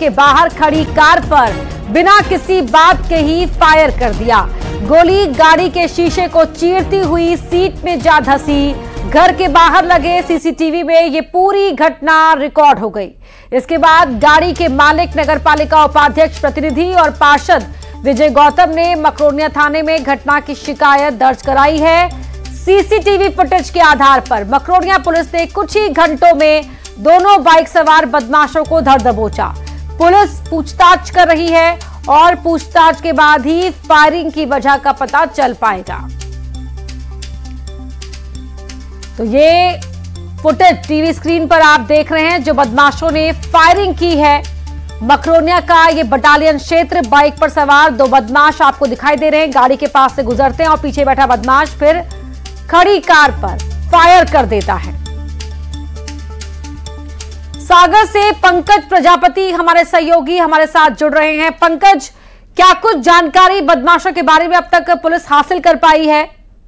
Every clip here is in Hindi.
के बाहर खड़ी कार पर बिना किसी बात के ही फायर कर दिया। गोली गाड़ी के शीशे को चीरती हुई सीट में जा धंसी। घर के बाहर लगे सीसीटीवी में ये पूरी घटना रिकॉर्ड हो गई। इसके बाद गाड़ी के मालिक नगरपालिका उपाध्यक्ष प्रतिनिधि और पार्षद विजय गौतम ने मकरोनिया थाने में घटना की शिकायत दर्ज कराई है। सीसीटीवी फुटेज के आधार पर मकरोनिया पुलिस ने कुछ ही घंटों में दोनों बाइक सवार बदमाशों को धर दबोचा। पुलिस पूछताछ कर रही है और पूछताछ के बाद ही फायरिंग की वजह का पता चल पाएगा। तो ये फुटेज टीवी स्क्रीन पर आप देख रहे हैं जो बदमाशों ने फायरिंग की है। मकरोनिया का ये बटालियन क्षेत्र, बाइक पर सवार दो बदमाश आपको दिखाई दे रहे हैं। गाड़ी के पास से गुजरते हैं और पीछे बैठा बदमाश फिर खड़ी कार पर फायर कर देता है। सागर से पंकज प्रजापति हमारे सहयोगी हमारे साथ जुड़ रहे हैं। पंकज, क्या कुछ जानकारी बदमाशों के बारे में अब तक पुलिस हासिल कर पाई है?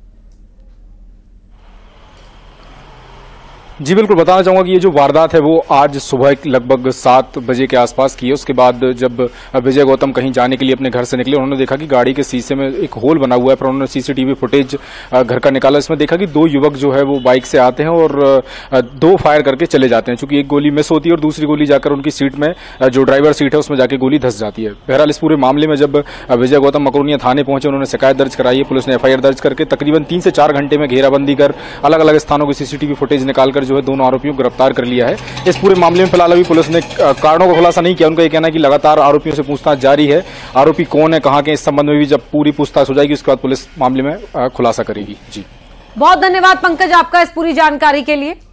जी बिल्कुल, बताना चाहूंगा कि ये जो वारदात है वो आज सुबह लगभग 7 बजे के आसपास की है। उसके बाद जब विजय गौतम कहीं जाने के लिए अपने घर से निकले, उन्होंने देखा कि गाड़ी के शीशे में एक होल बना हुआ है। पर उन्होंने सीसीटीवी फुटेज घर का निकाला, इसमें देखा कि दो युवक जो है वो बाइक से आते हैं और दो फायर करके चले जाते हैं। चूंकि एक गोली मिस होती है और दूसरी गोली जाकर उनकी सीट में, जो ड्राइवर सीट है उसमें जाके गोली धंस जाती है। बहरहाल इस पूरे मामले में जब विजय गौतम मकरोनिया थाने पहुंचे, उन्होंने शिकायत दर्ज कराई है। पुलिस ने एफआईआर दर्ज करके तकरीबन 3 से 4 घंटे में घेराबंदी कर अलग अलग स्थानों की सीसीटीवी फुटेज निकालकर जो है दोनों आरोपियों गिरफ्तार कर लिया है। इस पूरे मामले में फिलहाल अभी पुलिस ने कारणों का खुलासा नहीं किया। उनका यह कहना है कि लगातार आरोपियों से पूछताछ जारी है। आरोपी कौन है, कहां के, इस संबंध में भी जब पूरी पूछताछ हो जाएगी उसके बाद पुलिस मामले में खुलासा करेगी। जी, बहुत धन्यवाद पंकज आपका इस पूरी जानकारी के लिए।